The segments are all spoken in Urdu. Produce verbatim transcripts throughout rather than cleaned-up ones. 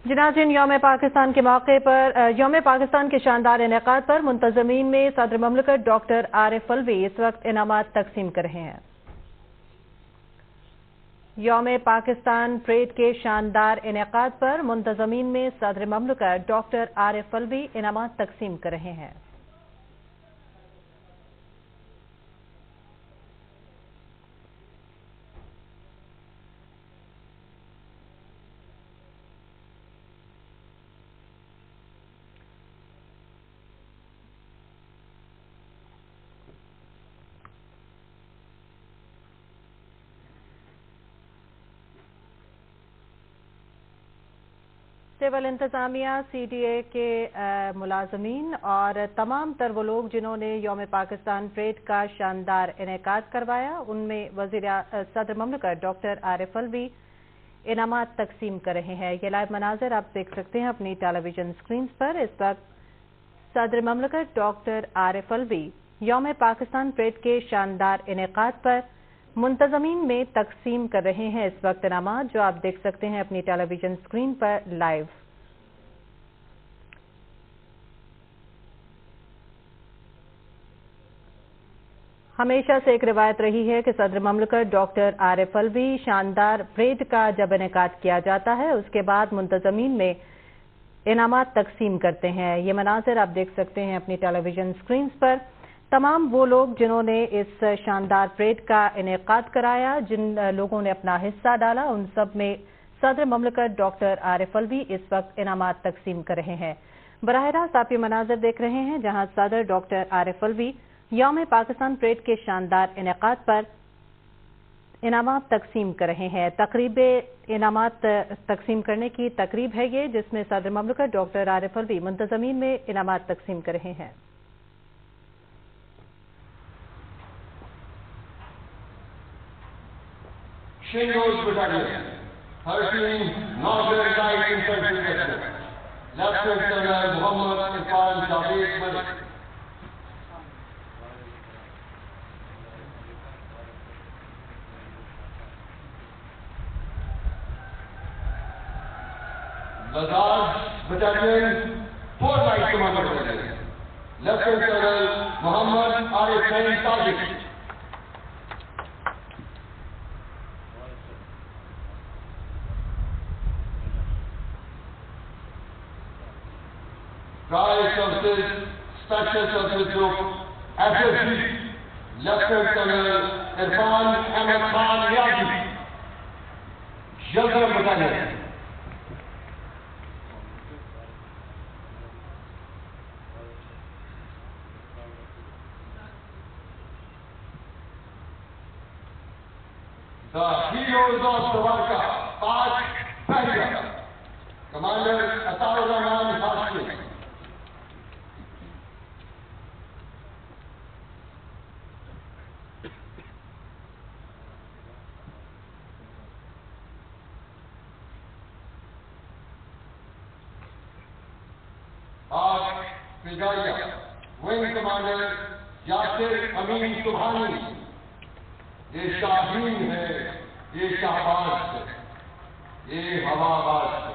जनाज़िन यौम पाकिस्तान के मौके पर यौम पाकिस्तान के शानदार इनेकाद पर मुंतज़मीन में सदर ममलकत डॉक्टर आरिफ अलवी इस वक्त इनामात तकसीम कर रहे हैं। यौम पाकिस्तान परेड के शानदार इनेकाद पर मुंतज़मीन में सदर ममलकत डॉक्टर आरिफ अलवी इनामात तकसीम कर रहे हैं। सिविल इंतजामिया, सी डी ए के मुलाजमीन और तमाम तर वो लोग जिन्होंने यौम पाकिस्तान परेड का शानदार इनेकाद करवाया, उनमें वज़ीर सदर ममलकत डॉक्टर आरिफ अलवी इनामात तकसीम कर रहे हैं। ये लाइव मनाज़र आप देख सकते हैं अपनी टेलीविजन स्क्रीन पर। इस वक्त सदर ममलकत डॉक्टर आरिफ अलवी यौम पाकिस्तान परेड के शानदार इनेकाद पर मुंतज़मीन में तकसीम कर रहे हैं इस वक्त इनामात, जो आप देख सकते हैं अपनी टेलीविजन स्क्रीन पर लाइव। हमेशा से एक रिवायत रही है कि सदर ममलकत डॉक्टर आरिफ अलवी शानदार परेड का जब इनेकाद किया जाता है उसके बाद मुंतज़मीन में इनामात तकसीम करते हैं। ये मनाज़िर आप देख सकते हैं अपनी टेलीविजन स्क्रीन पर। तमाम वो लोग जिन्होंने इस शानदार परेड का इनेकाद कराया, जिन लोगों ने अपना हिस्सा डाला, उन सब में सदर ममलकत डॉक्टर आरिफ अलवी इस वक्त इनामात तकसीम कर रहे हैं। बराह रास्त आप ये मनाज़िर देख रहे हैं जहां सदर डॉक्टर आरिफ अलवी यौम पाकिस्तान परेड के शानदार इनेकाद पर इनामात तकसीम कर रहे हैं। तकरीब इनामात तकसीम करने की तकरीब है ये, जिसमें सदर ममलकत डॉक्टर आरिफ अलवी मुंतज़मीन में इनामात तकसीम कर रहे हैं। Shingles Battalion, thirteen Northern Light Infantry Regiment, Lieutenant Colonel Muhammad Irfan Javed Malik. Ladakh Battalion, four Light Commander Battalion, Lieutenant Colonel Muhammad Arif Khan Tajik. Trial Services, Special Services Group, S S G, Lieutenant Colonel Irfan Ahmed Khan Niazi, Yildirim Battalion. The Heroes of Savarkar, Taj Pahliya, Commander Atar Rahman Hashmi. Aaj Fidaiya, Wing Commander Yasir Amin Subhani. ये शाहीन है, ये शाहबाज है, ये हवाबाज है।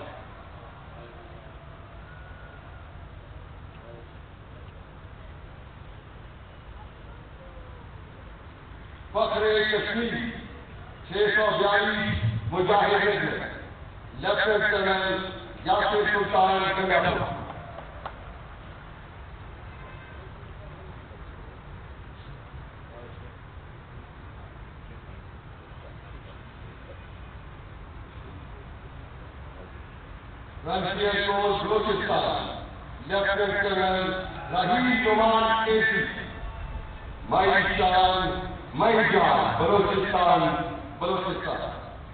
फख्रे कश्मीर छह सौ बयालीस मुजाहिदीन में lieutenant colonel Yasir Sultan Gangapur. Frontier Force Balochistan, Lieutenant Colonel Rahim Noman Esi, Maishan, Maijan, Balochistan, Balochistan.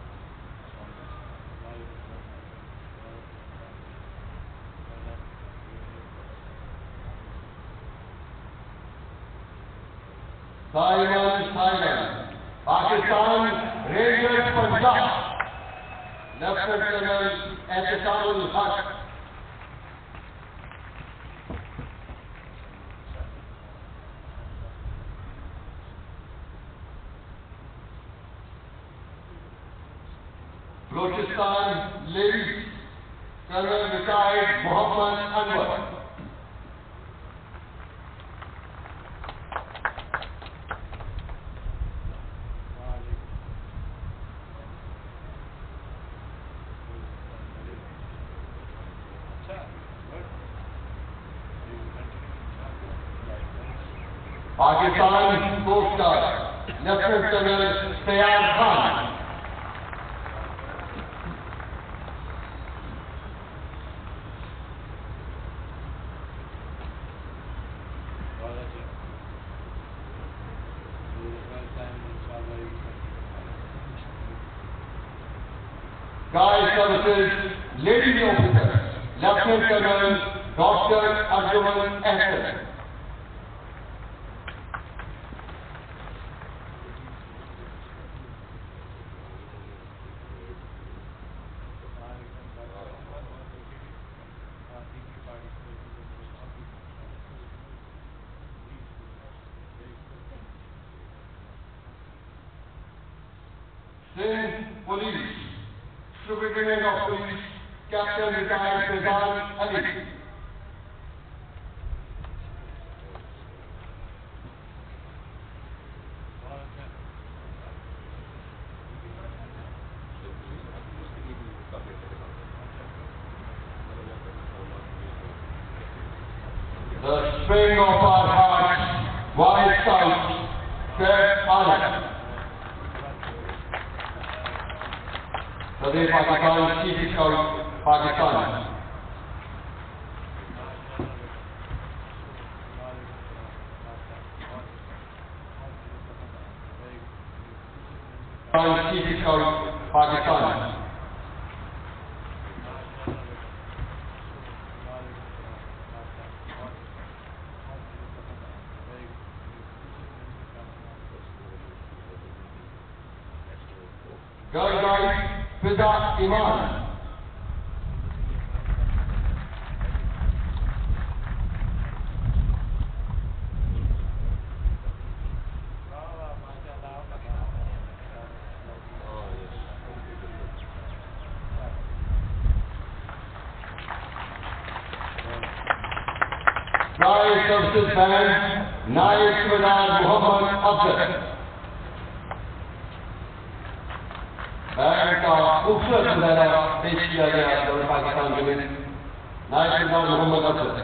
Simon Simon, Pakistan Rangers Punjab, Lieutenant Colonel Ehtisamul Haq. Balochistan Ladies, Colonel Retired Muhammad Anwar. Pakistan Coast Guard, Lieutenant Colonel Syed Khan. Guide Services Lady Officer, Lieutenant Colonel Doctor Arjuman Ahsan. Sindh Police, Superintendent of Police, Captain Retired Faizan Ali. The spring of our hearts, White Scout, Fair Honor. Sadeh Pakistan, Chief Scout, Pakistan. Chief Scout, Pakistan. Girl Guide, Fiza Iman. Guide Services Band, Naik Subedar Muhammad Afzal. Band का खूबसूरत नजारा पेश किया गया दौड़ पाकिस्तान के लिए नायक सुल्तान Mohammad Afzal.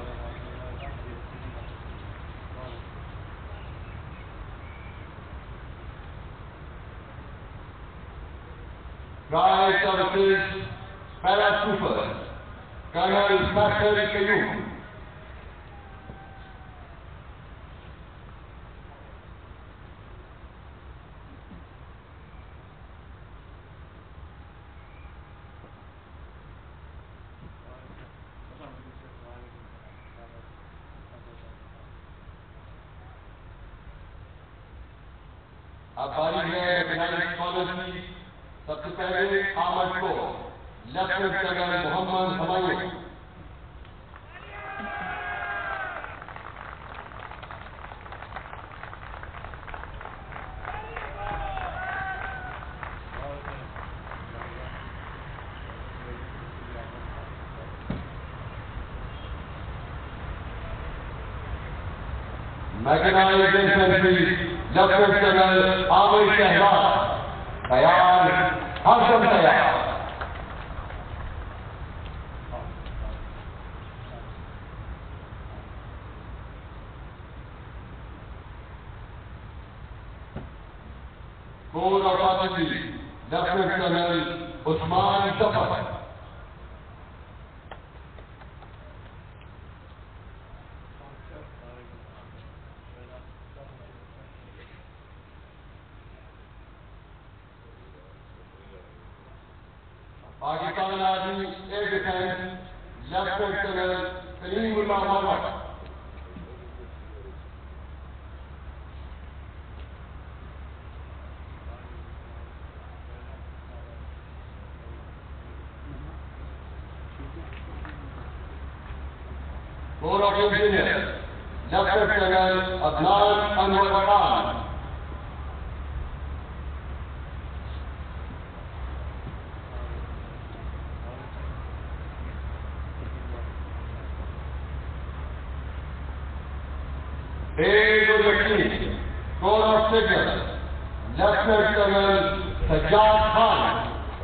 Guide Services Paratroopers, Colonel Smaster Kayoum. अब बारी है मैकेनाइज्ड कॉलेज की. सबसे पहले आमद को lieutenant colonel Mohammad Humayun. Mechanised infantry lieutenant colonel Amir Shahbaz. तैयार, हरदम तैयार. Corps of artillery lieutenant colonel Usman Zafar. Pakistan army air defence lieutenant colonel Kalimullah Mohammad. Corps of engineer lieutenant colonel Adnan Anwar Khan. Brigadier Lieutenant, Corps of Signals, Lieutenant Colonel Sajjad Khan.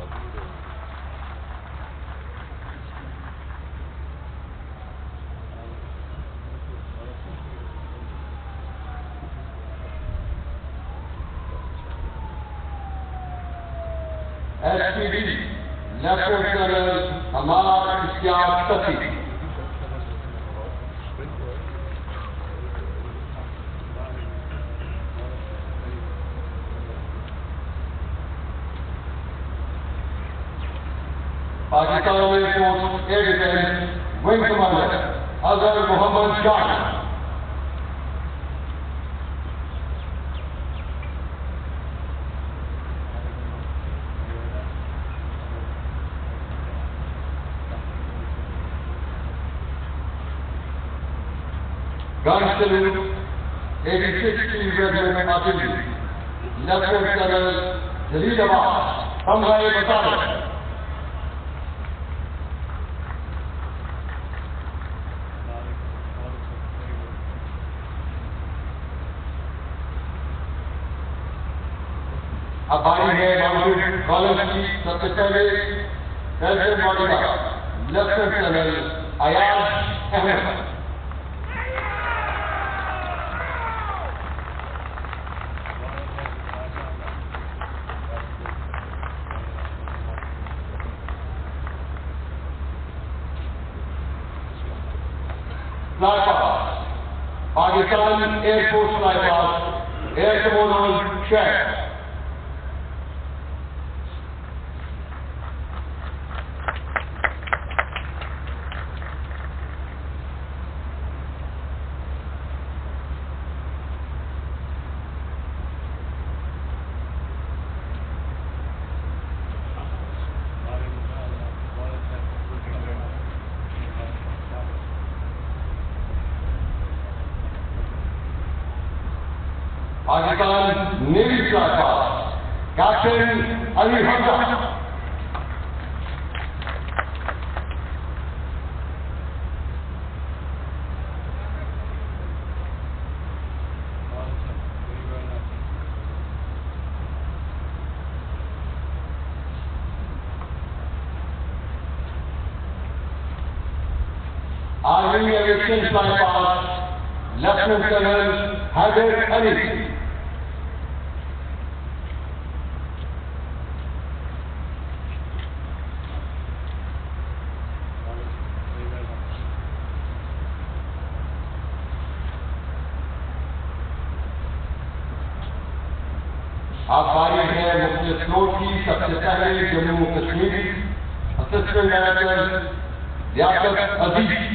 S P D, Lieutenant Colonel Amar Ishtiaq Sati. Pakistan Air Force Air Defense Wing Commander Azhar Muhammad Shah. Gun salute, eighty-sixth Regiment Artillery, Lieutenant Colonel Jalil Abbas, Hamzai Battalion. अब बारी है माउंटेड कॉलेज की सबसे पहले calcium bodyguard lieutenant colonel Ayaz Ahmad. Fly past, Pakistan Air Force fly past, Air Commodore Sheikh. Pakistan Navy fly past, Captain Ali Hamza. Army Aviation fly past, Lieutenant Colonel Haider Ali. आप बारी है मुख्य फ्लोट की सबसे पहले Jammu Kashmir assistant director Liaquat Aziz.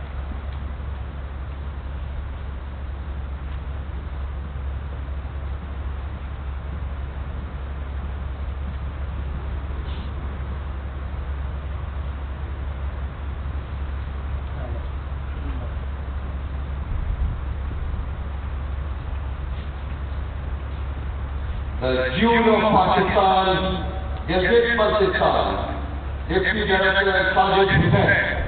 The Jewel of Pakistan, Gilgit Baltistan, Deputy Director Sajid Hussain.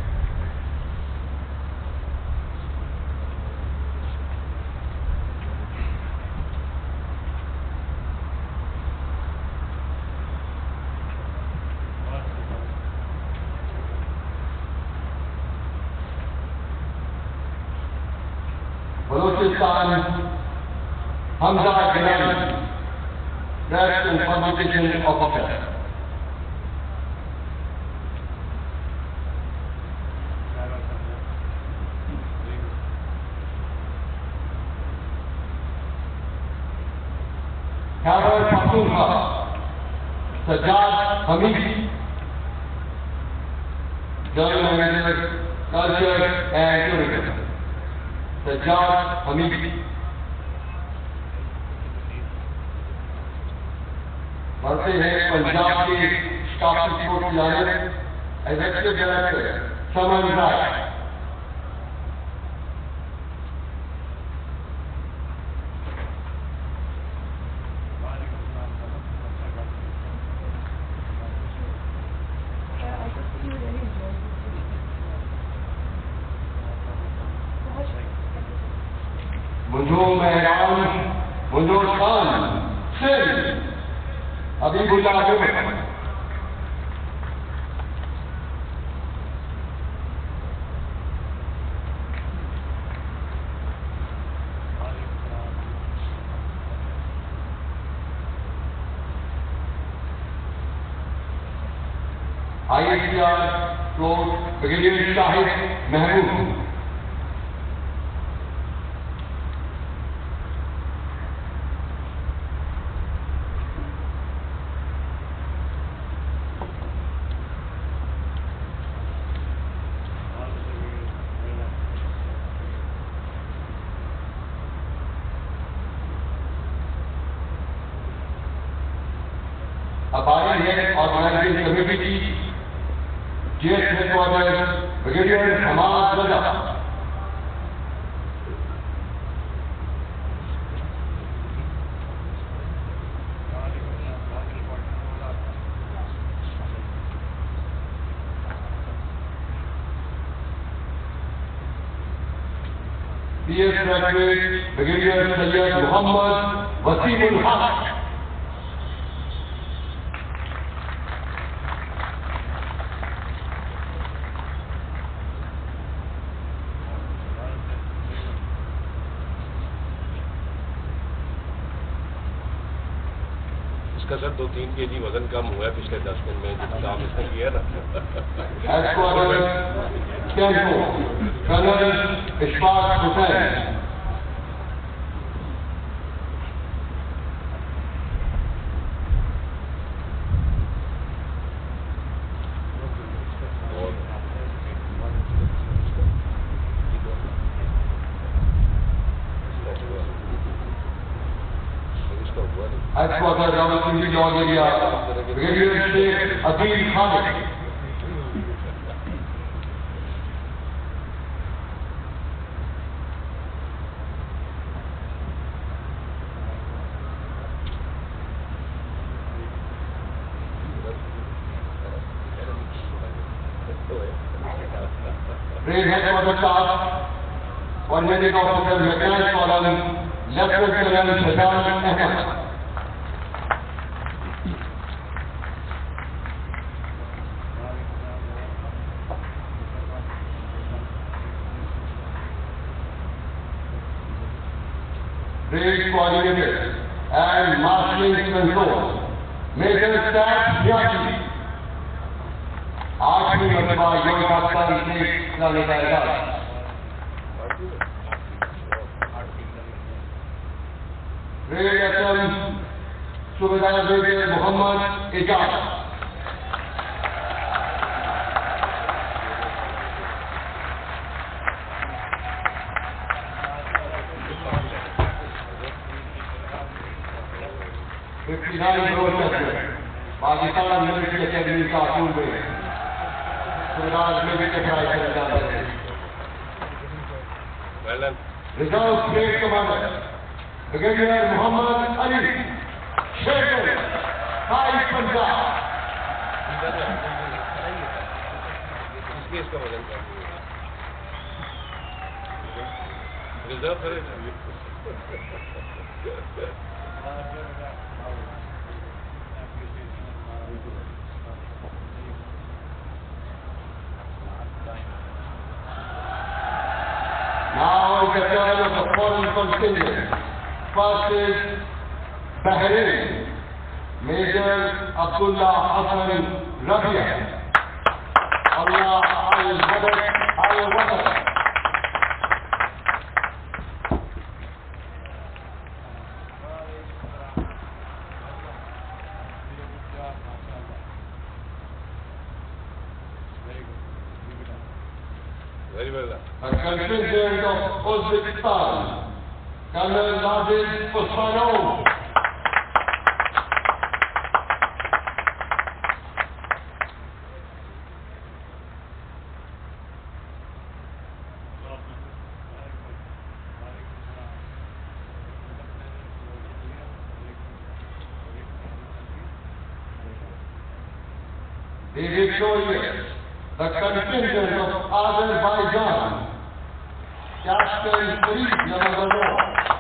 Balochistan, Hamza Gilani, Press and Publication Officer. Khyber Pakhtunkhwa, Sajjad Hamid, General Manager, Culture and Tourism. Sajjad Hamid. बढ़ते हैं पंजाब के स्टाफ रिपोर्ट जाने एग्जीक्यूटिव डायरेक्टर समन राय. منجو مہران منجو خان سن حبیب اللہ علیہ I S C R floor brigadier Shahid Mahmood اب آئی ہے آرگنائزنگ کمیٹی کی G S headquarter brigadier Hammad Raza P S graduate brigadier Syed Muhammad Waseem ul Haq اس کا سر دو تین کے جی وزن کم ہوا ہے پچھلے دس دن میں جس کام اس نے کیا نا colonel Ashfaq Hussain Headquarters Rawalpindi Jog area, Brigadier Sheikh Adil Khan. Brigade Headquarters Staff, Coordinating Officer Lieutenant Colonel Lieutenant Colonel Shashank Ahmed. Brigade Coordinator and Marshalling Control, Major Staff Yachi. आठवीं मरतबा योग पाकिस्तान से हिस्सा लेता है। ब्रिगेड एसएम सूबेदार brigadier Mohammad Ejaz. Fifty nine process Pakistan military academy Kanpur में सूबेदार में भी टकराई चले जाते हैं। Reserve state commander brigadier Mohammad Ali Shekhar high Punjab. Reserve Now the colonel of the foreign contingent. First is Bahrain, Major Abdullah Hassan Rabia. Allah al-Madad al-Watan. Very well. A contingent of Uzbekistan, Colonel Nazim Osmanov. The victorious, the contingent of Azerbaijan, Captain Farid Namazawa.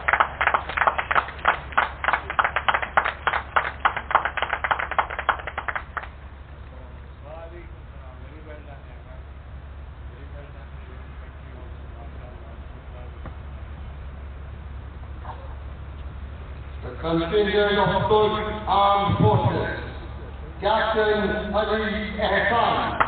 The contingent of Turk Armed Forces, Captain Ali Ehsan.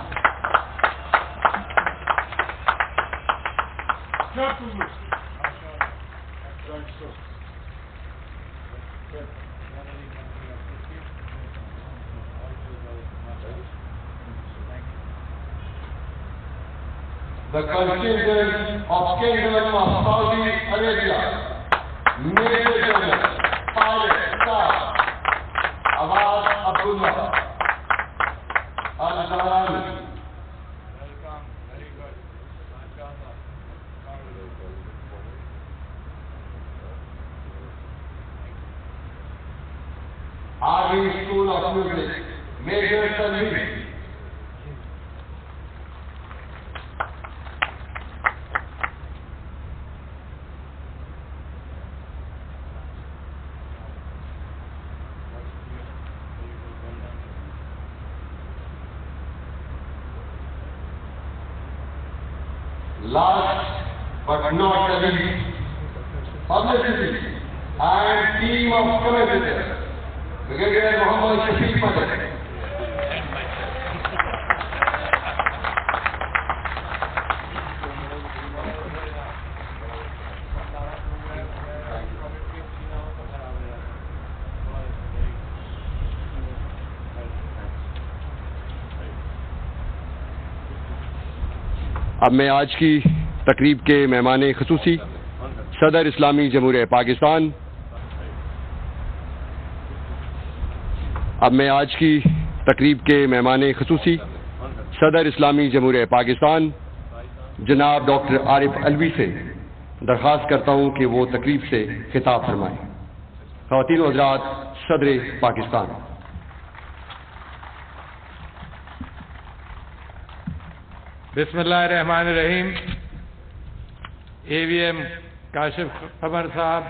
The contingent of Kingdom of Saudi Arabia, Major General Pilot Staff Awad Abdullah Al-Zarani. Army School of Music, Major Tanveer. Last but not the least, publicity and team of commentators. Brigadier Muhammad Shafiq Patel. اب میں آج کی تقریب کے مہمان خصوصی صدر اسلامی جمہوریہ پاکستان اب میں آج کی تقریب کے مہمان خصوصی صدر اسلامی جمہوریہ پاکستان جناب ڈاکٹر عارف علوی سے درخواست کرتا ہوں کہ وہ تقریب سے خطاب فرمائیں۔ خواتین و حضرات، صدر پاکستان۔ بسم اللہ الرحمن الرحیم۔ A V M Kashif Qamar sahab,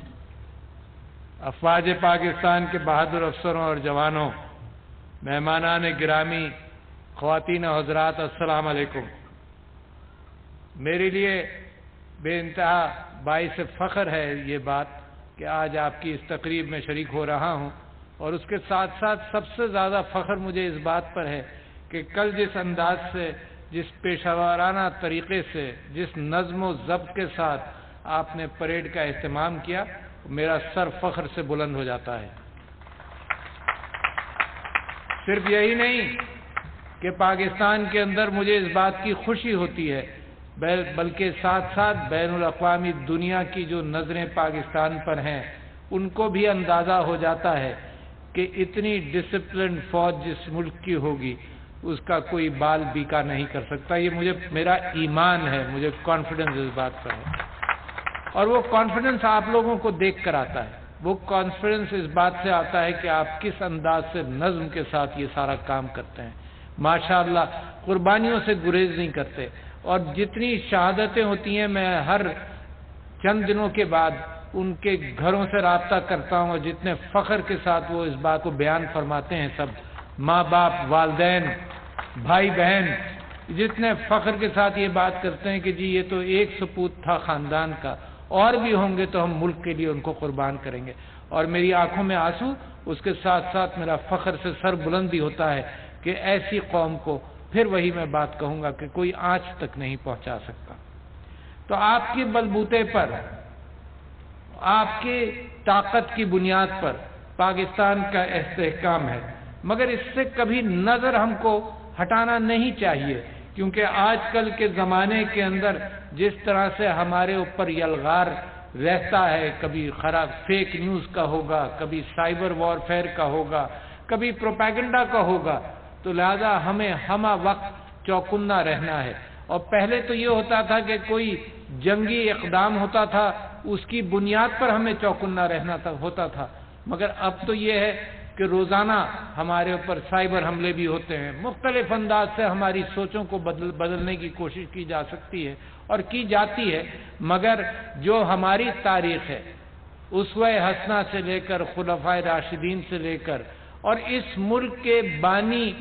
افواج پاکستان کے بہادر افسروں اور جوانوں، مہمانان گرامی، خواتین و حضرات، السلام علیکم۔ میرے لیے بے انتہا باعث فخر ہے یہ بات کہ آج آپ کی اس تقریب میں شریک ہو رہا ہوں، اور اس کے ساتھ ساتھ سب سے زیادہ فخر مجھے اس بات پر ہے کہ کل جس انداز سے، جس پیشہ ورانہ طریقے سے، جس نظم و ضبط کے ساتھ آپ نے پریڈ کا اہتمام کیا، میرا سر فخر سے بلند ہو جاتا ہے۔ صرف یہی نہیں کہ پاکستان کے اندر مجھے اس بات کی خوشی ہوتی ہے، بلکہ ساتھ ساتھ بین الاقوامی دنیا کی جو نظریں پاکستان پر ہیں ان کو بھی اندازہ ہو جاتا ہے کہ اتنی ڈسپلن فوج جس ملک کی ہوگی اس کا کوئی بال بیکا نہیں کر سکتا۔ یہ مجھے میرا ایمان ہے، مجھے کانفیڈنس اس بات پر ہے، اور وہ کانفیڈنس آپ لوگوں کو دیکھ کر آتا ہے۔ وہ کانفیڈنس اس بات سے آتا ہے کہ آپ کس انداز سے نظم کے ساتھ یہ سارا کام کرتے ہیں۔ ماشاءاللہ قربانیوں سے گریز نہیں کرتے، اور جتنی شہادتیں ہوتی ہیں میں ہر چند دنوں کے بعد ان کے گھروں سے رابطہ کرتا ہوں، اور جتنے فخر کے ساتھ وہ اس بات کو بیان فرماتے ہیں، سب ماں باپ، والدین، بھائی بہن، جتنے فخر کے ساتھ یہ بات کرتے ہیں کہ جی یہ تو ایک سپوت تھا خاندان کا، اور بھی ہوں گے تو ہم ملک کے لیے ان کو قربان کریں گے۔ اور میری آنکھوں میں آنسو، اس کے ساتھ ساتھ میرا فخر سے سر بلندی ہوتا ہے کہ ایسی قوم کو پھر وہی میں بات کہوں گا کہ کوئی آنچ تک نہیں پہنچا سکتا۔ تو آپ کی بلبوتے پر، آپ کی طاقت کی بنیاد پر پاکستان کا استحکام ہے، مگر اس سے کبھی نظر ہم کو ہٹانا نہیں چاہیے، کیونکہ آج کل کے زمانے کے اندر جس طرح سے ہمارے اوپر یلغار رہتا ہے، کبھی خراب فیک نیوز کا ہوگا، کبھی سائبر وارفیئر کا ہوگا، کبھی پروپیگنڈا کا ہوگا، تو لہذا ہمیں ہمہ وقت چوکنا رہنا ہے۔ اور پہلے تو یہ ہوتا تھا کہ کوئی جنگی اقدام ہوتا تھا، اس کی بنیاد پر ہمیں چوکنا رہنا ہوتا تھا، مگر اب تو یہ ہے کہ روزانہ ہمارے اوپر سائبر حملے بھی ہوتے ہیں. مختلف انداز سے ہماری سوچوں کو بدل بدلنے کی کوشش کی جا سکتی ہے اور کی جاتی ہے، مگر جو ہماری تاریخ ہے اسوہ حسنہ سے لے کر خلفائے راشدین سے لے کر اور اس ملک کے بانی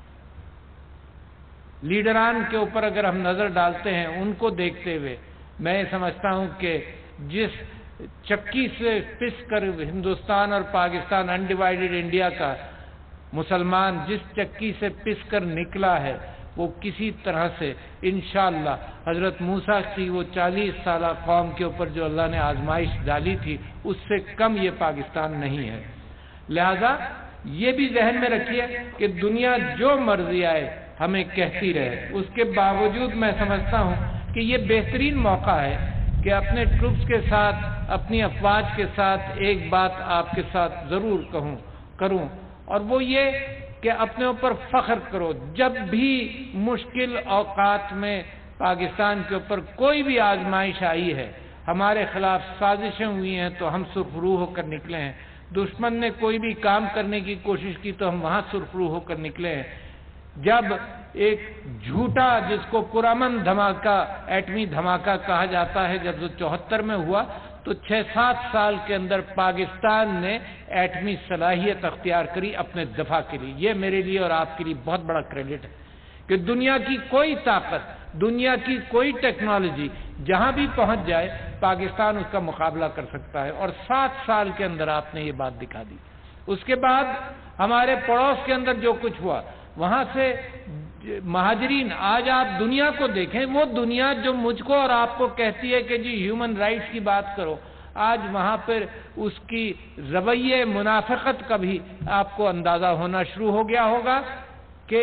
لیڈران کے اوپر اگر ہم نظر ڈالتے ہیں، ان کو دیکھتے ہوئے میں سمجھتا ہوں کہ جس چکی سے پس کر ہندوستان اور پاکستان انڈیوائیڈڈ انڈیا کا مسلمان جس چکی سے پس کر نکلا ہے، وہ کسی طرح سے انشاءاللہ حضرت موسیٰ کی وہ چالیس سالہ قوم کے اوپر جو اللہ نے آزمائش ڈالی تھی اس سے کم یہ پاکستان نہیں ہے. لہذا یہ بھی ذہن میں رکھیے کہ دنیا جو مرضی آئے ہمیں کہتی رہے، اس کے باوجود میں سمجھتا ہوں کہ یہ بہترین موقع ہے کہ اپنے ٹروپس کے ساتھ، اپنی افواج کے ساتھ ایک بات آپ کے ساتھ ضرور کہوں کروں اور وہ یہ کہ اپنے اوپر فخر کرو. جب بھی مشکل اوقات میں پاکستان کے اوپر کوئی بھی آزمائش آئی ہے، ہمارے خلاف سازشیں ہوئی ہیں تو ہم سرخرو ہو کر نکلے ہیں. دشمن نے کوئی بھی کام کرنے کی کوشش کی تو ہم وہاں سرخرو ہو کر نکلے ہیں. جب ایک جھوٹا جس کو پرامن دھماکہ، ایٹمی دھماکہ کہا جاتا ہے، جب وہ چوہتر میں ہوا تو چھ سات سال کے اندر پاکستان نے ایٹمی صلاحیت اختیار کری اپنے دفاع کے لیے. یہ میرے لیے اور آپ کے لیے بہت بڑا کریڈٹ ہے کہ دنیا کی کوئی طاقت، دنیا کی کوئی ٹیکنالوجی جہاں بھی پہنچ جائے پاکستان اس کا مقابلہ کر سکتا ہے، اور سات سال کے اندر آپ نے یہ بات دکھا دی. اس کے بعد ہمارے پڑوس کے اندر جو کچھ ہوا، وہاں سے مہاجرین، آج آپ دنیا کو دیکھیں، وہ دنیا جو مجھ کو اور آپ کو کہتی ہے کہ جی ہیومن رائٹس کی بات کرو، آج وہاں پر اس کی رویے منافقت کا بھی آپ کو اندازہ ہونا شروع ہو گیا ہوگا کہ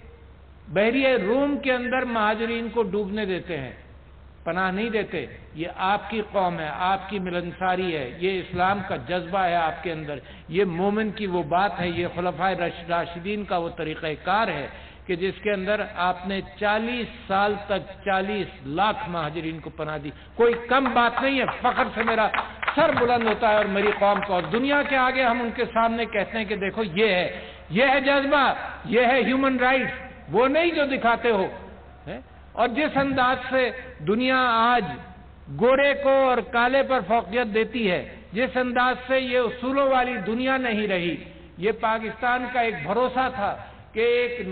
بحیرہ روم کے اندر مہاجرین کو ڈوبنے دیتے ہیں، پناہ نہیں دیتے. یہ آپ کی قوم ہے، آپ کی ملنساری ہے، یہ اسلام کا جذبہ ہے آپ کے اندر، یہ مومن کی وہ بات ہے، یہ خلفائے راشدین کا وہ طریقہ کار ہے کہ جس کے اندر آپ نے چالیس سال تک چالیس لاکھ مہاجرین کو پناہ دی. کوئی کم بات نہیں ہے. فخر سے میرا سر بلند ہوتا ہے اور میری قوم کو، اور دنیا کے آگے ہم ان کے سامنے کہتے ہیں کہ دیکھو یہ ہے، یہ ہے جذبہ، یہ ہے ہیومن رائٹس، وہ نہیں جو دکھاتے ہو. اور جس انداز سے دنیا آج گورے کو اور کالے پر فوقیت دیتی ہے، جس انداز سے یہ اصولوں والی دنیا نہیں رہی. یہ پاکستان کا ایک بھروسہ تھا کہ ایک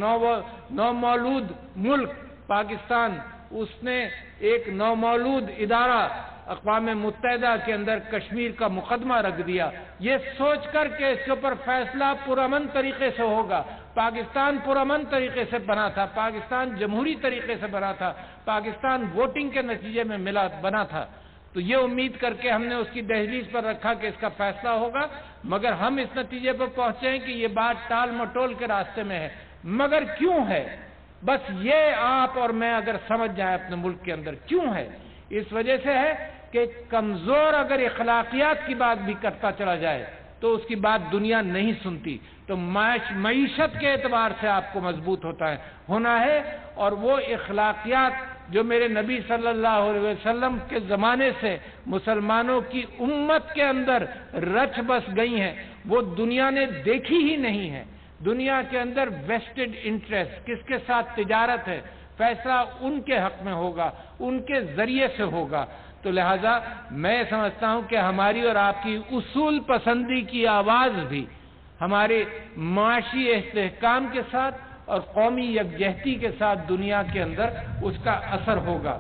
نومولود ملک پاکستان، اس نے ایک نومولود ادارہ اقوام متحدہ کے اندر کشمیر کا مقدمہ رکھ دیا، یہ سوچ کر کہ اس کے اوپر فیصلہ پرامن طریقے سے ہوگا. پاکستان پرامن طریقے سے بنا تھا، پاکستان جمہوری طریقے سے بنا تھا، پاکستان ووٹنگ کے نتیجے میں ملا بنا تھا. تو یہ امید کر کے ہم نے اس کی دہلیز پر رکھا کہ اس کا فیصلہ ہوگا، مگر ہم اس نتیجے پر پہنچے ہیں کہ یہ بات ٹال مٹول کے راستے میں ہے. مگر کیوں ہے؟ بس یہ آپ اور میں اگر سمجھ جائیں اپنے ملک کے اندر کیوں ہے، اس وجہ سے ہے کہ کمزور اگر اخلاقیات کی بات بھی کرتا چلا جائے تو اس کی بات دنیا نہیں سنتی. تو معیشت کے اعتبار سے آپ کو مضبوط ہوتا ہے ہونا ہے، اور وہ اخلاقیات جو میرے نبی صلی اللہ علیہ وسلم کے زمانے سے مسلمانوں کی امت کے اندر رچ بس گئی ہیں، وہ دنیا نے دیکھی ہی نہیں ہے. دنیا کے اندر ویسٹڈ انٹرسٹ، کس کے ساتھ تجارت ہے، فیصلہ ان کے حق میں ہوگا، ان کے ذریعے سے ہوگا. تو لہذا میں سمجھتا ہوں کہ ہماری اور آپ کی اصول پسندی کی آواز بھی ہمارے معاشی استحکام کے ساتھ اور قومی یکجہتی کے ساتھ دنیا کے اندر اس کا اثر ہوگا.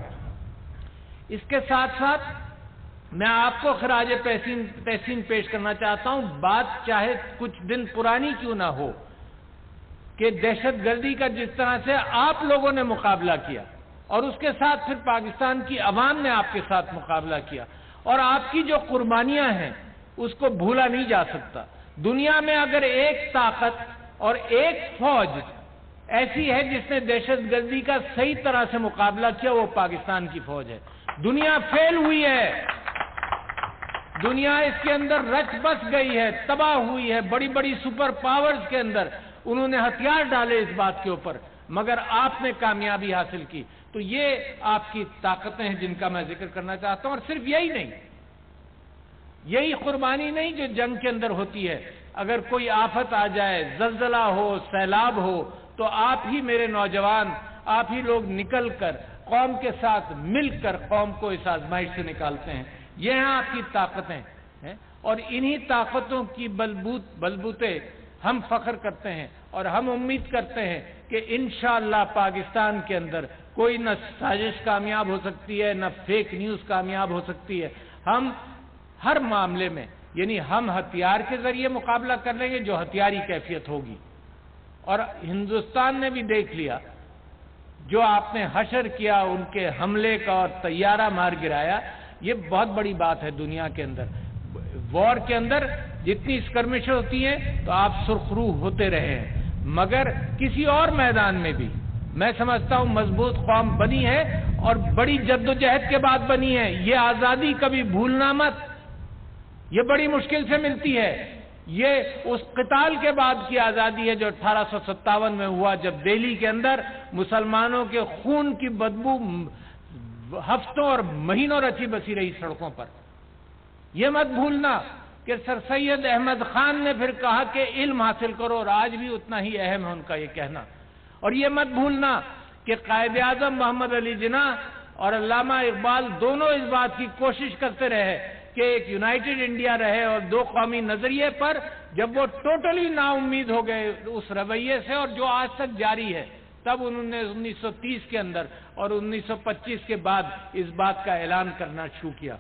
اس کے ساتھ ساتھ میں آپ کو خراج تحسین تحسین پیش کرنا چاہتا ہوں. بات چاہے کچھ دن پرانی کیوں نہ ہو کہ دہشت گردی کا جس طرح سے آپ لوگوں نے مقابلہ کیا اور اس کے ساتھ پھر پاکستان کی عوام نے آپ کے ساتھ مقابلہ کیا، اور آپ کی جو قربانیاں ہیں اس کو بھولا نہیں جا سکتا. دنیا میں اگر ایک طاقت اور ایک فوج ایسی ہے جس نے دہشت گردی کا صحیح طرح سے مقابلہ کیا، وہ پاکستان کی فوج ہے. دنیا فیل ہوئی ہے، دنیا اس کے اندر رچ بس گئی ہے، تباہ ہوئی ہے. بڑی بڑی سپر پاورز کے اندر انہوں نے ہتھیار ڈالے اس بات کے اوپر، مگر آپ نے کامیابی حاصل کی. تو یہ آپ کی طاقتیں ہیں جن کا میں ذکر کرنا چاہتا ہوں. اور صرف یہی نہیں، یہی قربانی نہیں جو جنگ کے اندر ہوتی ہے، اگر کوئی آفت آ جائے، زلزلہ ہو، سیلاب ہو، تو آپ ہی میرے نوجوان، آپ ہی لوگ نکل کر قوم کے ساتھ مل کر قوم کو اس آزمائش سے نکالتے ہیں۔ یہ ہیں آپ کی طاقتیں، اور انہی طاقتوں کی بلبوت بلبوتے ہم فخر کرتے ہیں، اور ہم امید کرتے ہیں کہ انشاءاللہ پاکستان کے اندر کوئی نہ سازش کامیاب ہو سکتی ہے، نہ فیک نیوز کامیاب ہو سکتی ہے۔ ہم ہر معاملے میں، یعنی ہم ہتھیار کے ذریعے مقابلہ کر لیں گے جو ہتھیاری کیفیت ہوگی، اور ہندوستان نے بھی دیکھ لیا جو آپ نے حشر کیا، ان کے حملے کا اور طیارہ مار گرایا، یہ بہت بڑی بات ہے دنیا کے اندر۔ وار کے اندر جتنی اسکرمشیں ہوتی ہیں تو آپ سرخرو ہوتے رہے ہیں، مگر کسی اور میدان میں بھی میں سمجھتا ہوں مضبوط قوم بنی ہے، اور بڑی جدوجہد کے بعد بنی ہے۔ یہ آزادی کبھی بھولنا مت، یہ بڑی مشکل سے ملتی ہے۔ یہ اس قتال کے بعد کی آزادی ہے جو اٹھارہ سو ستاون میں ہوا، جب دہلی کے اندر مسلمانوں کے خون کی بدبو ہفتوں اور مہینوں رچی بسی رہی سڑکوں پر۔ یہ مت بھولنا کہ سر سید احمد خان نے پھر کہا کہ علم حاصل کرو، اور آج بھی اتنا ہی اہم ہے ان کا یہ کہنا۔ اور یہ مت بھولنا کہ قائد اعظم محمد علی جناح اور علامہ اقبال دونوں اس بات کی کوشش کرتے رہے کہ ایک یونائٹڈ انڈیا رہے، اور دو قومی نظریے پر جب وہ ٹوٹلی نا امید ہو گئے اس رویے سے، اور جو آج تک جاری ہے، تب انہوں نے انیس سو تیس کے اندر اور انیس سو پچیس کے بعد اس بات کا اعلان کرنا شروع کیا۔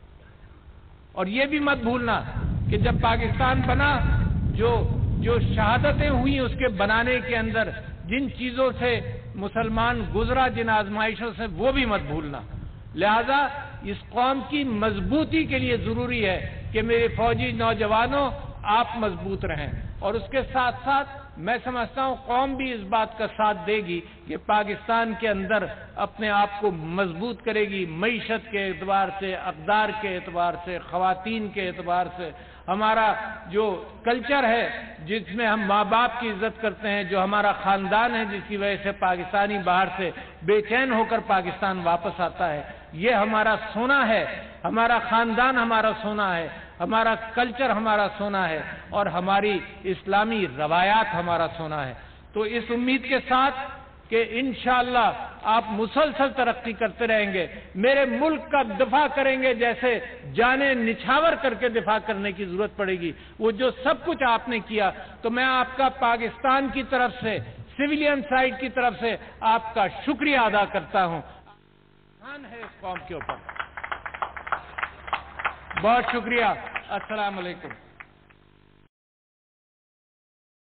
اور یہ بھی مت بھولنا کہ جب پاکستان بنا، جو جو شہادتیں ہوئی اس کے بنانے کے اندر، جن چیزوں سے مسلمان گزرا، جن آزمائشوں سے، وہ بھی مت بھولنا۔ لہذا اس قوم کی مضبوطی کے لیے ضروری ہے کہ میرے فوجی نوجوانوں آپ مضبوط رہیں، اور اس کے ساتھ ساتھ میں سمجھتا ہوں قوم بھی اس بات کا ساتھ دے گی کہ پاکستان کے اندر اپنے آپ کو مضبوط کرے گی، معیشت کے اعتبار سے، اقدار کے اعتبار سے، خواتین کے اعتبار سے۔ ہمارا جو کلچر ہے جس میں ہم ماں باپ کی عزت کرتے ہیں، جو ہمارا خاندان ہے جس کی وجہ سے پاکستانی باہر سے بے چین ہو کر پاکستان واپس آتا ہے، یہ ہمارا سونا ہے، ہمارا خاندان ہمارا سونا ہے، ہمارا کلچر ہمارا سونا ہے، اور ہماری اسلامی روایات ہمارا سونا ہے۔ تو اس امید کے ساتھ کہ انشاءاللہ آپ مسلسل ترقی کرتے رہیں گے، میرے ملک کا دفاع کریں گے جیسے جانیں نچھاور کر کے دفاع کرنے کی ضرورت پڑے گی، وہ جو سب کچھ آپ نے کیا، تو میں آپ کا پاکستان کی طرف سے، سویلین سائڈ کی طرف سے آپ کا شکریہ ادا کرتا ہوں۔ احسان ہے اس قوم کے اوپر، بہت شکریہ۔ السلام علیکم۔